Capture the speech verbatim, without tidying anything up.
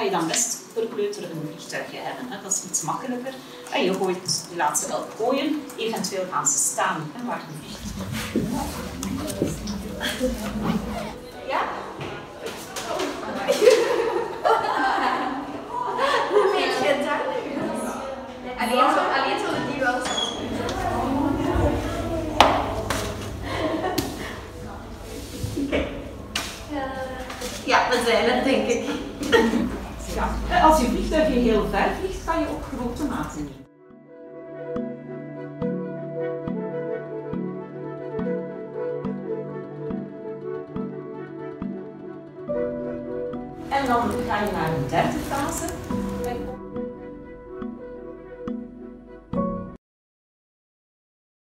je dan best per kleuter een vliegtuigje hebben. Hè. Dat is iets makkelijker. En je, gooit, je laat ze wel gooien, eventueel gaan ze staan. Hè, waar een vliegtuig. Ja? Weet je het daar? Alleen zo, alleen zo dat die wel zo. Ja, we zijn het, denk ik. Ja. Als je vliegtuig heel ver vliegt, kan je ook grote maten nemen. En dan ga je naar een derde fase.